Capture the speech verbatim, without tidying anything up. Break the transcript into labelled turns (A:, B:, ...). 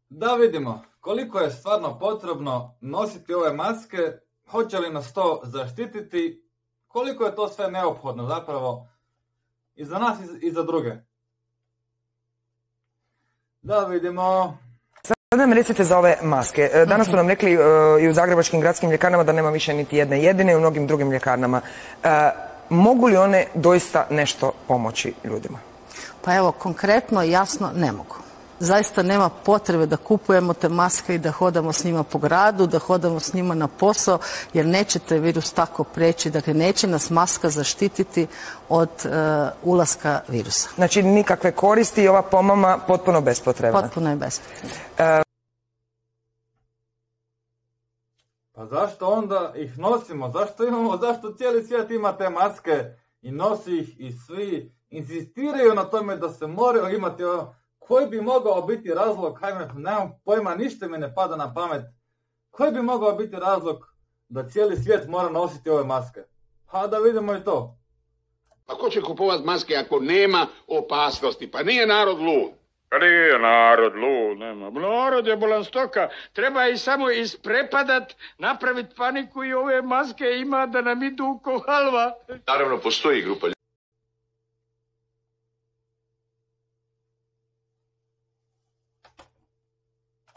A: Da vidimo koliko je stvarno potrebno nositi ove maske, hoće li nas to zaštititi, koliko je to sve neophodno zapravo i za nas i za druge. Da vidimo.
B: Sada mi recite za ove maske. Danas su nam rekli i u zagrebačkim gradskim ljekarnama da nema više niti jedne jedine i u mnogim drugim ljekarnama. Mogu li one doista nešto pomoći ljudima?
C: Pa evo, konkretno i jasno ne mogu. Zaista nema potrebe da kupujemo te maske i da hodamo s njima po gradu, da hodamo s njima na posao, jer nećete virus tako preći. Dakle, neće nas maska zaštititi od uh, ulaska virusa.
B: Znači, nikakve koristi i ova pomama potpuno bespotrebna?
C: Potpuno je bespotrebna.
B: Uh,
A: Pa zašto onda ih nosimo? Zašto imamo, zašto cijeli svijet ima te maske i nosi ih i svi insistiraju na tome da se moraju imati ovo? Koji bi mogao biti razlog, hajme, nemam pojma, ništa mi ne pada na pamet, koji bi mogao biti razlog da cijeli svijet mora nositi ove maske? Pa da vidimo i to.
D: Pa ko će kupovati maske ako nema opasnosti? Pa nije narod lud.
E: Pa nije narod lud, nema. Narod je bolan stoka. Treba i samo isprepadat, napraviti paniku i ove maske ima da nam idu ko halva.
F: Naravno, postoji grupa